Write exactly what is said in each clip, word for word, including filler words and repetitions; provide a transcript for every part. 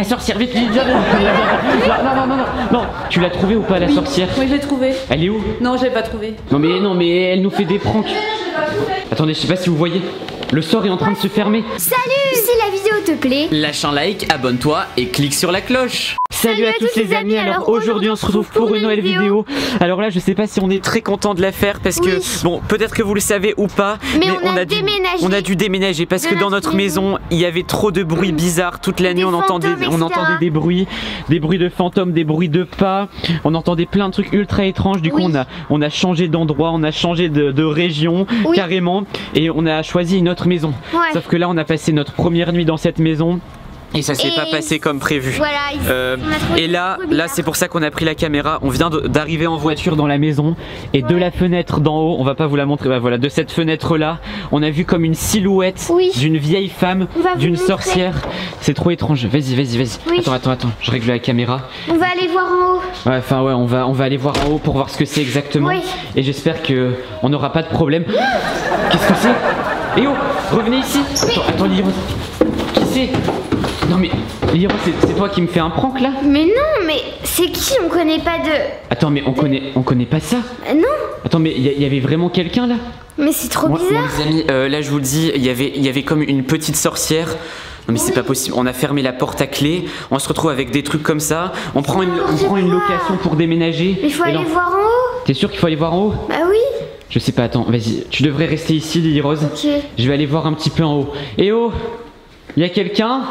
La sorcière, vite, vite, viens, viens. Non, non, non, non, non. Tu l'as trouvée ou pas, la oui. sorcière? Oui, je l'ai trouvée. Elle est où? Non, je l'ai pas trouvée. Non, mais non, mais elle nous fait des pranks. Attendez, je sais pas si vous voyez. Le sort est en train de se fermer. Salut! Si la vidéo te plaît, lâche un like, abonne-toi et clique sur la cloche. Salut à tous les amis, alors aujourd'hui on se retrouve pour une nouvelle vidéo. Alors là je sais pas si on est très content de la faire parce que Oui. bon peut-être que vous le savez ou pas, mais, on, a dû, déménagé. on a dû déménager parce de que dans notre notre maison il y avait trop de bruits bizarres toute la nuit. Des On entendait, fantômes, on et cetera. entendait des bruits, des bruits de fantômes, des bruits de pas. On entendait plein de trucs ultra étranges. Du coup Oui. on a, on a changé d'endroit, on a changé de, de région Oui. carrément et on a choisi une autre maison. Ouais. Sauf que là on a passé notre première nuit dans cette maison. Et ça s'est Et pas passé comme prévu. Voilà, il- Euh, on a trouvé et là, des trucs là bizarres. c'est pour ça qu'on a pris la caméra. On vient de- d'arriver en voiture dans la maison et de la fenêtre d'en haut, on va pas vous la montrer. Bah voilà, de cette fenêtre là, on a vu comme une silhouette Oui. d'une vieille femme, On va vous d'une montrer. sorcière. C'est trop étrange. Vas-y, vas-y, vas-y. Oui. Attends, attends, attends. Je règle la caméra. On va aller voir en haut. Ouais, enfin ouais, on va, on va aller voir en haut pour voir ce que c'est exactement. Oui. Et j'espère que on n'aura pas de problème. Qu'est-ce que c'est? Eh oh, revenez ici. Attends, attends, Liro. Qui c'est? Non mais Liro, c'est c'est toi qui me fais un prank là? Mais non, mais c'est qui? On connaît pas de. Attends, mais on connaît, on connaît pas ça? Euh, non, Attends, mais il y, y avait vraiment quelqu'un là? mais c'est trop Moi, moi, bizarre. les amis, euh, là je vous le dis, il y avait, il y avait comme une petite sorcière. Non mais c'est pas possible, on a fermé la porte à clé, on se retrouve avec des trucs comme ça, on prend une, On prend une location pour déménager. Mais il faut Et aller là- voir en haut. T'es sûr qu'il faut aller voir en haut? Bah oui. Je sais pas, attends, vas-y. Tu devrais rester ici, Lily Rose. Ok. Je vais aller voir un petit peu en haut. Eh oh! Y a quelqu'un?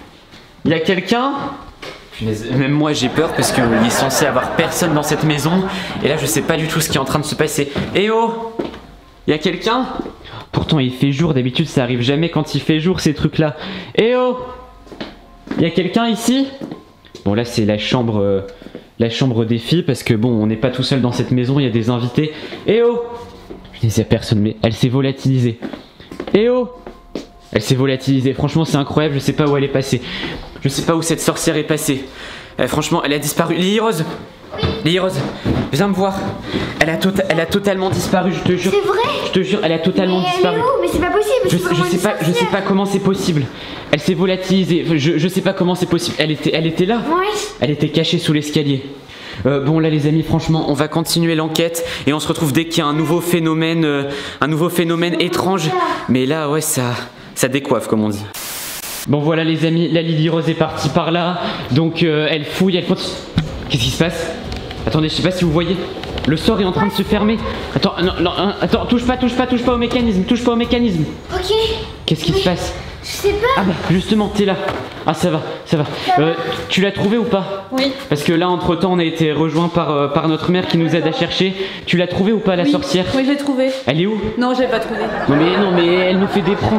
Y a quelqu'un? Punaise, même moi j'ai peur parce qu'il est censé avoir personne dans cette maison et là je sais pas du tout ce qui est en train de se passer. Eh oh! Y a quelqu'un? Pourtant il fait jour, d'habitude ça arrive jamais quand il fait jour ces trucs là. Eh oh! Y a quelqu'un ici? Bon là c'est la chambre euh, la chambre des filles parce que bon on n'est pas tout seul dans cette maison, il y a des invités. Eh oh! Il y a personne mais elle s'est volatilisée. Eh oh! Elle s'est volatilisée, franchement c'est incroyable, je sais pas où elle est passée. Je sais pas où cette sorcière est passée. Euh, franchement elle a disparu. Lily Rose! Lily Rose, viens me voir. Elle a, tota- elle a totalement disparu, je te jure. C'est vrai? Je te jure, elle a totalement Mais elle disparu. est où? Mais c'est pas possible. Je, c'est sais- vraiment je sais une pas, je sais sorcière. pas comment c'est possible. Elle s'est volatilisée. Je, je sais pas comment c'est possible. Elle était, elle était là. Oui. Elle était cachée sous l'escalier. Euh, bon là les amis, franchement, On va continuer l'enquête et on se retrouve dès qu'il y a un nouveau phénomène, euh, un nouveau phénomène étrange. Mais là ouais ça, ça décoiffe comme on dit. bon voilà les amis, la Lily Rose est partie par là. Donc euh, elle fouille, elle continue. Qu'est-ce qui se passe? Attendez, je sais pas si vous voyez. Le sort est en train de se fermer. Attends, non, non, hein, attends, touche pas, touche pas, touche pas au mécanisme, touche pas au mécanisme. Ok. Qu'est-ce qui Oui. se passe? Je sais pas. Ah bah justement, t'es là. Ah ça va, ça va. Euh, tu l'as trouvé ou pas? Oui. Parce que là entre temps on a été rejoint par, euh, par notre mère qui nous aide à chercher. Tu l'as trouvé ou pas la Oui. sorcière? Oui, je l'ai trouvée. Elle est où? Non, je l'ai pas trouvée. Non mais non mais elle nous fait des pranks.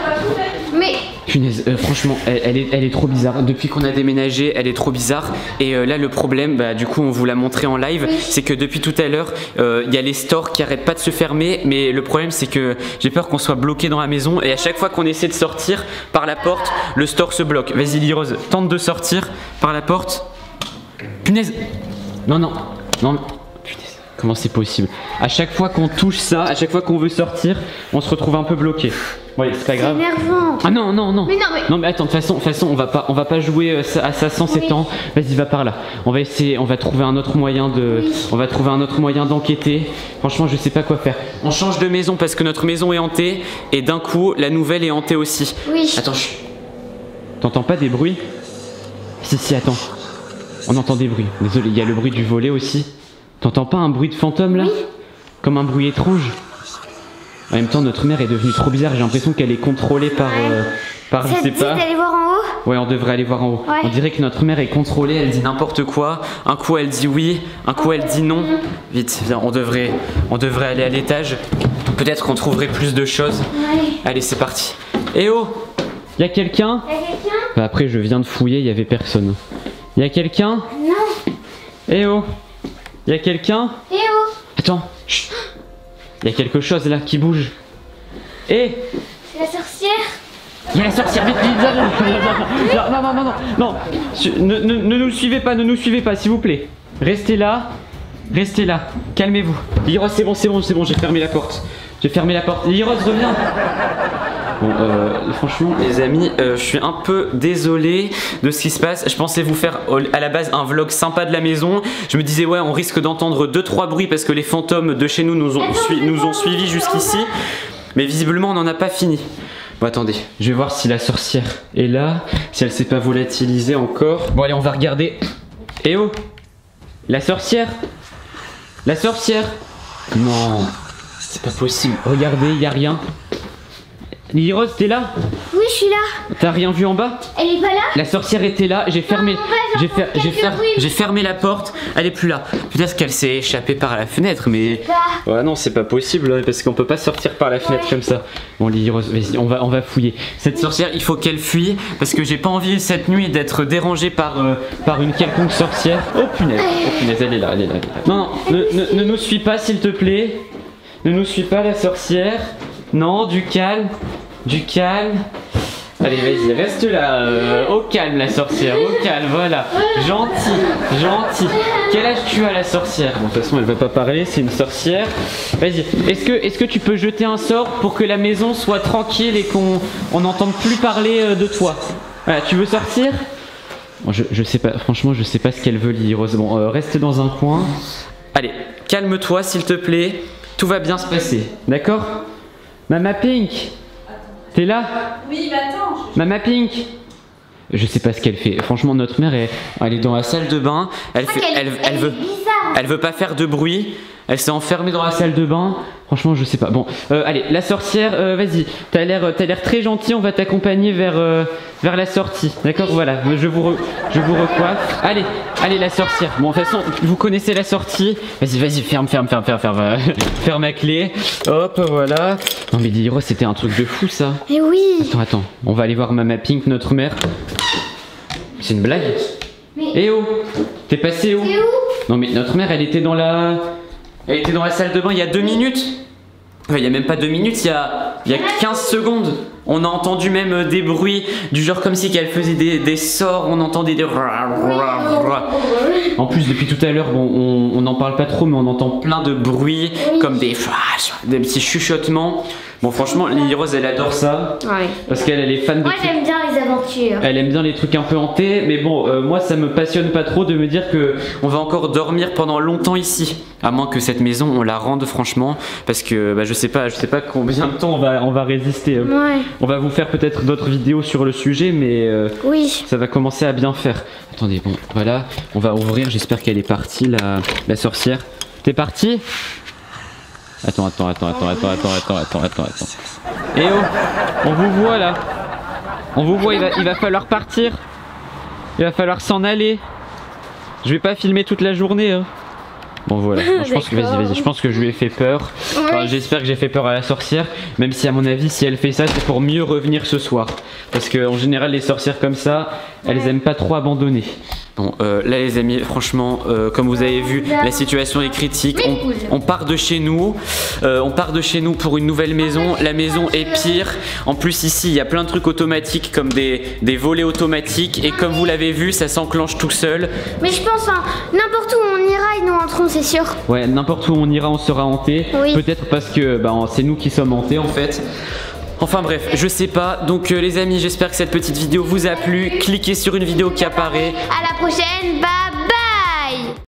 Mais Punaise, euh, franchement, elle, elle est, elle est trop bizarre. Depuis qu'on a déménagé, elle est trop bizarre. Et euh, là, le problème, bah, du coup, on vous l'a montré en live, Oui. c'est que depuis tout à l'heure, euh, il y a les stores qui arrêtent pas de se fermer. Mais le problème, c'est que j'ai peur qu'on soit bloqué dans la maison. Et à chaque fois qu'on essaie de sortir par la porte, le store se bloque. Vas-y, Lily Rose, tente de sortir par la porte. Punaise! Non non, non. non. Punaise, comment c'est possible? À chaque fois qu'on touche ça, à chaque fois qu'on veut sortir, on se retrouve un peu bloqué. Ouais, c'est pas c'est grave. énervant. Ah non non non. Mais non, mais- Non mais attends, de toute façon, de toute façon, on va pas, on va pas jouer euh, ça- à ça sans Oui. s'étendre. Vas-y, va par là. On va essayer, on va trouver un autre moyen de, Oui. on va trouver un autre moyen d'enquêter. Franchement, je sais pas quoi faire. On change de maison parce que notre maison est hantée. Et d'un coup, la nouvelle est hantée aussi. Oui. Attends, chut. T'entends pas des bruits? Si si, attends. On entend des bruits. Désolé, il y a le bruit du volet aussi. T'entends pas un bruit de fantôme là? Oui. Comme un bruit étrange. En même temps, notre mère est devenue trop bizarre. J'ai l'impression qu'elle est contrôlée par, Ouais. euh, par je Ça te sais dit pas. d'aller voir en haut? Ouais, on devrait aller voir en haut. Ouais. On dirait que notre mère est contrôlée. Elle dit N'importe quoi. Un coup elle dit oui, un coup elle dit non. Vite, viens, on devrait, on devrait aller à l'étage. Peut-être qu'on trouverait plus de choses. Ouais. Allez, c'est parti. Eh oh! y a quelqu'un? Y'a quelqu'un? Bah, après, je viens de fouiller, il y avait personne. Y a quelqu'un? Non. Eh oh! Y a quelqu'un? Eh oh. Attends. Chut. Y a quelque chose là qui bouge. Eh! C'est la sorcière. Il y a la sorcière, vite, vite, viens, viens, viens, viens. Non, non, non, non, non, Su- ne, ne, ne nous suivez pas, ne nous suivez pas, s'il vous plaît. Restez là, restez là, calmez-vous. Lily Rose, c'est bon, c'est bon, c'est bon, j'ai fermé la porte. J'ai fermé la porte. Lily Rose, reviens. Bon, euh, franchement, les amis, euh, je suis un peu désolé de ce qui se passe. Je pensais vous faire à la base un vlog sympa de la maison. Je me disais, ouais, on risque d'entendre deux trois bruits parce que les fantômes de chez nous nous ont, sui nous ont suivis jusqu'ici. Mais visiblement, on n'en a pas fini. Bon, attendez, je vais voir si la sorcière est là, si elle s'est pas volatilisée encore. Bon, allez, on va regarder. Eh oh, la sorcière, la sorcière. Non, c'est pas possible. Regardez, y a rien. Lily Rose, t'es là? Oui, je suis là. T'as rien vu en bas? Elle est pas là? La sorcière était là, j'ai fermé, Non, ouais, j'ai fer, j'ai fer, bruit. j'ai fermé la porte, elle est plus là. Peut-être qu'elle s'est échappée par la fenêtre, mais Bah. ouais non c'est pas possible hein, parce qu'on peut pas sortir par la fenêtre Ouais. comme ça. Bon Lily Rose, vas-y, on va, on va fouiller. Cette sorcière, il faut qu'elle fuit parce que j'ai pas envie cette nuit d'être dérangée par, euh, par une quelconque sorcière. Oh punaise, oh punaise, elle est là, elle est là, elle est là. Non non, ne, ne, ne nous suis pas s'il te plaît. Ne nous suis pas la sorcière. Non, du calme. Du calme. Allez, vas-y, reste là. euh, au calme, la sorcière. Au calme, voilà. Gentil, gentil. Quel âge tu as, la sorcière? Bon, de toute façon, elle va pas parler, c'est une sorcière. Vas-y. Est-ce que, est-ce que tu peux jeter un sort pour que la maison soit tranquille et qu'on on n'entende plus parler euh, de toi? Voilà, tu veux sortir? Bon, je, je sais pas, franchement, je sais pas ce qu'elle veut, Lily Rose. Bon, euh, reste dans un coin. Allez, calme-toi, s'il te plaît. Tout va bien se passer, d'accord? Mama Pink, t'es là? Oui, mais attends. Mama Pink. Je sais pas ce qu'elle fait. Franchement, notre mère, elle, elle est dans la salle de bain. Elle fait, qu'elle- elle, elle elle est veut, bizarre. elle veut pas faire de bruit. Elle s'est enfermée dans la salle de bain. Franchement, je sais pas. Bon, euh, allez, la sorcière, euh, vas-y. T'as l'air, t'as l'air très gentil. On va t'accompagner vers, euh, vers la sortie. D'accord, voilà. Je vous, re, je vous recoiffe. Allez, allez, la sorcière. Bon, de toute façon, vous connaissez la sortie. Vas-y, vas-y, ferme, ferme, ferme, ferme, ferme, ferme ma clé. Hop, voilà. Non mais Lily Rose, c'était un truc de fou ça. Mais oui. Attends, attends. On va aller voir Mama Pink, notre mère. C'est une blague? Mais Eh oh, t'es passé où? c'est où? Non mais notre mère, elle était dans la, elle était dans la salle de bain il y a deux minutes. Enfin, il y a même pas deux minutes, il y a, il y a quinze secondes. On a entendu même euh, des bruits du genre comme si qu'elle faisait des, des sorts. On entendait des. En plus, depuis tout à l'heure, bon, on on n'en parle pas trop, mais on entend plein de bruits Oui. comme des des petits chuchotements. Bon, franchement, Lily Rose, elle adore ça Ouais. parce qu'elle elle est fan de. Moi tout- j'aime bien les aventures. Elle aime bien les trucs un peu hantés, mais bon, euh, moi ça me passionne pas trop de me dire que on va encore dormir pendant longtemps ici, à moins que cette maison on la rende franchement, parce que bah, je sais pas, je sais pas combien de temps on va, on va résister. euh. Ouais. On va vous faire peut-être d'autres vidéos sur le sujet, mais euh, Oui. ça va commencer à bien faire. Attendez, bon, voilà, on va ouvrir. J'espère qu'elle est partie, la, la sorcière. T'es partie? Attends, attends, attends, attends, attends, attends, attends, attends, attends, attends. Eh oh, on vous voit là. On vous voit, il va, il va falloir partir. Il va falloir s'en aller. Je vais pas filmer toute la journée. Hein. Bon voilà, Bon, je pense que vas-y, vas-y, je pense que je lui ai fait peur. Enfin, Ouais. j'espère que j'ai fait peur à la sorcière, même si à mon avis, si elle fait ça, c'est pour mieux revenir ce soir. Parce que en général, les sorcières comme ça, elles Ouais. aiment pas trop abandonner. Bon, euh, là les amis, franchement, euh, comme vous avez vu, la situation est critique. Mais On, cool. on part de chez nous, euh, on part de chez nous pour une nouvelle maison. La maison est pire. En plus ici, il y a plein de trucs automatiques comme des, des volets automatiques. Et comme vous l'avez vu, ça s'enclenche tout seul. Mais je pense hein, n'importe où on ira, ils nous rentreront, c'est sûr. Ouais, n'importe où on ira, on sera hanté. Oui. Peut-être parce que bah, c'est nous qui sommes hantés en fait. Enfin bref, je sais pas. Donc euh, les amis, j'espère que cette petite vidéo vous a plu. Cliquez sur une vidéo qui apparaît. À la prochaine, bye.